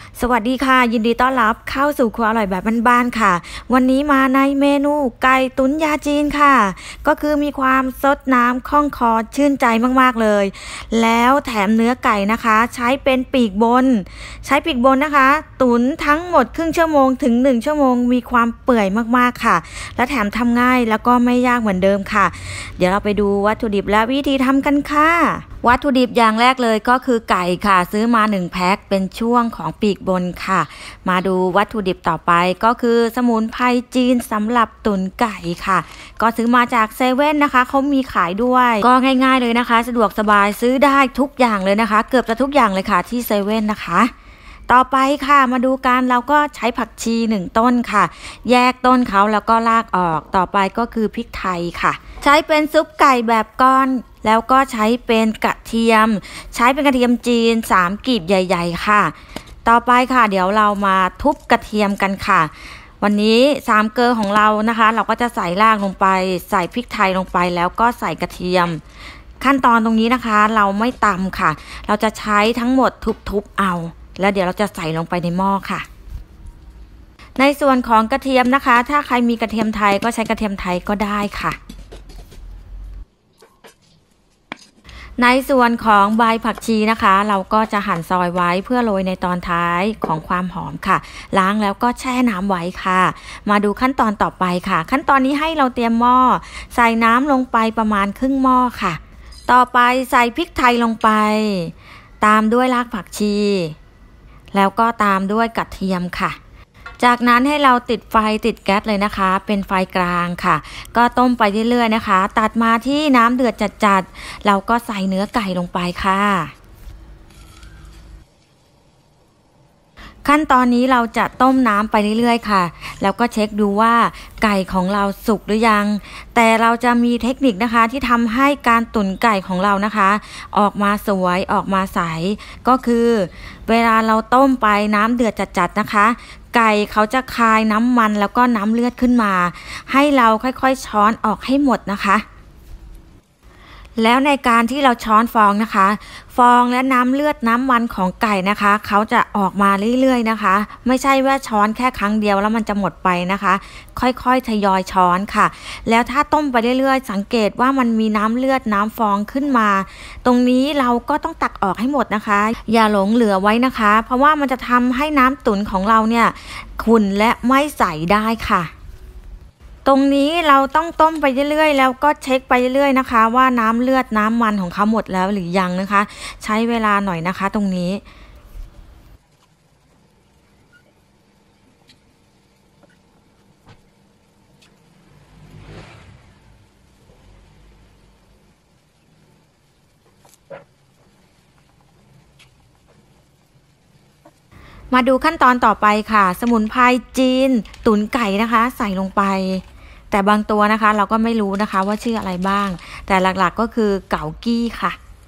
สวัสดีค่ะยินดีต้อนรับเข้าสู่ครัวอร่อยแบบบ้านๆค่ะวันนี้มาในเมนูไก่ตุ๋นยาจีนค่ะก็คือมีความซดน้ำคล่องคอชื่นใจมากๆเลยแล้วแถมเนื้อไก่นะคะใช้เป็นปีกบนนะคะตุ๋นทั้งหมดครึ่งชั่วโมงถึง1ชั่วโมงมีความเปื่อยมากๆค่ะและแถมทำง่ายแล้วก็ไม่ยากเหมือนเดิมค่ะเดี๋ยวเราไปดูวัตถุดิบและวิธีทำกันค่ะวัตถุดิบอย่างแรกเลยก็คือไก่ค่ะซื้อมา1แพ็คเป็นช่วงของปีกบนค่ะมาดูวัตถุดิบต่อไปก็คือสมุนไพรจีนสำหรับตุ๋นไก่ค่ะก็ซื้อมาจากเซเว่นนะคะเขามีขายด้วยก็ง่ายๆเลยนะคะสะดวกสบายซื้อได้ทุกอย่างเลยนะคะเกือบจะทุกอย่างเลยค่ะที่เซเว่นนะคะต่อไปค่ะมาดูกันเราก็ใช้ผักชี1ต้นค่ะแยกต้นเขาแล้วก็รากออกต่อไปก็คือพริกไทยค่ะใช้เป็นซุปไก่แบบก้อนแล้วก็ใช้เป็นกระเทียมใช้เป็นกระเทียมจีน3กีบใหญ่ๆค่ะต่อไปค่ะเดี๋ยวเรามาทุบกระเทียมกันค่ะวันนี้3เกลือของเรานะคะเราก็จะใส่รากลงไปใส่พริกไทยลงไปแล้วก็ใส่กระเทียมขั้นตอนตรงนี้นะคะเราไม่ตำค่ะเราจะใช้ทั้งหมดทุบๆเอาแล้วเดี๋ยวเราจะใส่ลงไปในหม้อค่ะในส่วนของกระเทียมนะคะถ้าใครมีกระเทียมไทยก็ใช้กระเทียมไทยก็ได้ค่ะในส่วนของใบผักชีนะคะเราก็จะหั่นซอยไว้เพื่อโรยในตอนท้ายของความหอมค่ะล้างแล้วก็แช่น้ำไว้ค่ะมาดูขั้นตอนต่อไปค่ะขั้นตอนนี้ให้เราเตรียมหม้อใส่น้ำลงไปประมาณครึ่งหม้อค่ะต่อไปใส่พริกไทยลงไปตามด้วยรากผักชีแล้วก็ตามด้วยกระเทียมค่ะจากนั้นให้เราติดไฟติดแก๊สเลยนะคะเป็นไฟกลางค่ะก็ต้มไปเรื่อยๆนะคะตัดมาที่น้ำเดือดจัดๆเราก็ใส่เนื้อไก่ลงไปค่ะขั้นตอนนี้เราจะต้มน้ำไปเรื่อยๆค่ะแล้วก็เช็คดูว่าไก่ของเราสุกหรือยังแต่เราจะมีเทคนิคนะคะที่ทำให้การตุ๋นไก่ของเรานะคะออกมาสวยออกมาใสก็คือเวลาเราต้มไปน้ำเดือดจัดๆนะคะไก่เขาจะคายน้ำมันแล้วก็น้ำเลือดขึ้นมาให้เราค่อยๆช้อนออกให้หมดนะคะแล้วในการที่เราช้อนฟองนะคะฟองและน้ำเลือดน้ำมันของไก่นะคะเขาจะออกมาเรื่อยๆนะคะไม่ใช่ว่าช้อนแค่ครั้งเดียวแล้วมันจะหมดไปนะคะค่อยๆทยอยช้อนค่ะแล้วถ้าต้มไปเรื่อยๆสังเกตว่ามันมีน้ำเลือดน้ำฟองขึ้นมาตรงนี้เราก็ต้องตักออกให้หมดนะคะอย่าหลงเหลือไว้นะคะเพราะว่ามันจะทำให้น้ำตุ๋นของเราเนี่ยขุ่นและไม่ใสได้ค่ะตรงนี้เราต้องต้มไปเรื่อยๆแล้วก็เช็คไปเรื่อยๆนะคะว่าน้ำเลือดน้ำมันของเขาหมดแล้วหรือยังนะคะใช้เวลาหน่อยนะคะตรงนี้มาดูขั้นตอนต่อไปค่ะสมุนไพรจีนตุ๋นไก่นะคะใส่ลงไปแต่บางตัวนะคะเราก็ไม่รู้นะคะว่าชื่ออะไรบ้างแต่หลักๆก็คือเก๋ากี้ค่ะ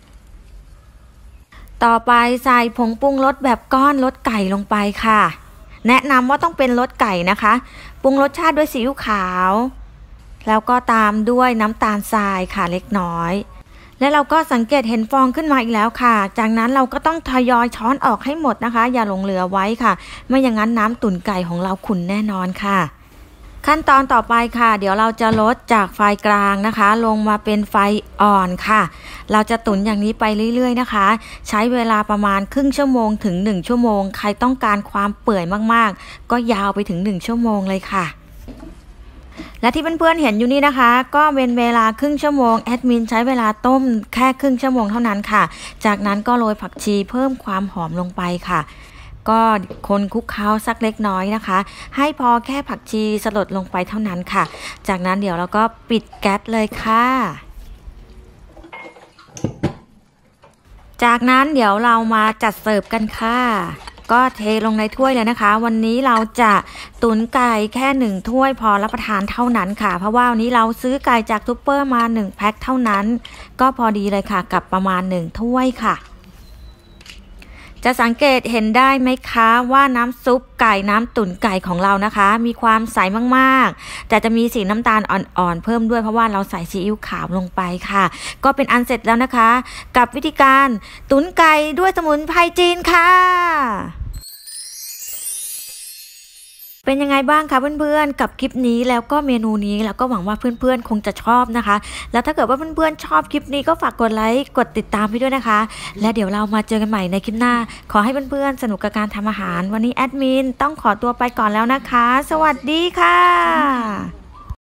ต่อไปใส่ผงปรุงรสแบบก้อนรสไก่ลงไปค่ะแนะนำว่าต้องเป็นรสไก่นะคะปรุงรสชาติด้วยซีอิ๊วขาวแล้วก็ตามด้วยน้ำตาลทรายค่ะเล็กน้อยและเราก็สังเกตเห็นฟองขึ้นมาอีกแล้วค่ะจากนั้นเราก็ต้องทยอยช้อนออกให้หมดนะคะอย่าหลงเหลือไว้ค่ะไม่อย่างนั้นน้ำตุ๋นไก่ของเราขุ่นแน่นอนค่ะขั้นตอนต่อไปค่ะเดี๋ยวเราจะลดจากไฟกลางนะคะลงมาเป็นไฟอ่อนค่ะเราจะตุ๋นอย่างนี้ไปเรื่อยๆนะคะใช้เวลาประมาณครึ่งชั่วโมงถึง1ชั่วโมงใครต้องการความเปื่อยมากๆก็ยาวไปถึง1ชั่วโมงเลยค่ะและที่เพื่อนๆเห็นอยู่นี่นะคะก็เป็นเวลาครึ่งชั่วโมงแอดมินใช้เวลาต้มแค่ครึ่งชั่วโมงเท่านั้นค่ะจากนั้นก็โรยผักชีเพิ่มความหอมลงไปค่ะก็คนคลุกเคล้าสักเล็กน้อยนะคะให้พอแค่ผักชีสลดลงไปเท่านั้นค่ะจากนั้นเดี๋ยวเราก็ปิดแก๊สเลยค่ะจากนั้นเดี๋ยวเรามาจัดเสิร์ฟกันค่ะก็เทลงในถ้วยเลยนะคะวันนี้เราจะตุ๋นไก่แค่1ถ้วยพอรับประทานเท่านั้นค่ะเพราะว่าวันนี้เราซื้อไก่จากซุปเปอร์มา1แพ็คเท่านั้นก็พอดีเลยค่ะกับประมาณ1ถ้วยค่ะจะสังเกตเห็นได้ไหมคะว่าน้ำซุปไก่น้ำตุ๋นไก่ของเรานะคะมีความใสมากๆแต่จะมีสีน้ำตาลอ่อนๆเพิ่มด้วยเพราะว่าเราใส่ซีอิ๊วขาวลงไปค่ะก็เป็นอันเสร็จแล้วนะคะกับวิธีการตุ๋นไก่ด้วยสมุนไพรจีนค่ะเป็นยังไงบ้างคะเพื่อนๆกับคลิปนี้แล้วก็เมนูนี้แล้วก็หวังว่าเพื่อนๆคงจะชอบนะคะแล้วถ้าเกิดว่าเพื่อนๆชอบคลิปนี้ก็ฝากกดไลค์กดติดตามให้ด้วยนะคะและเดี๋ยวเรามาเจอกันใหม่ในคลิปหน้าขอให้เพื่อนๆสนุกกับการทำอาหารวันนี้แอดมินต้องขอตัวไปก่อนแล้วนะคะสวัสดีค่ะ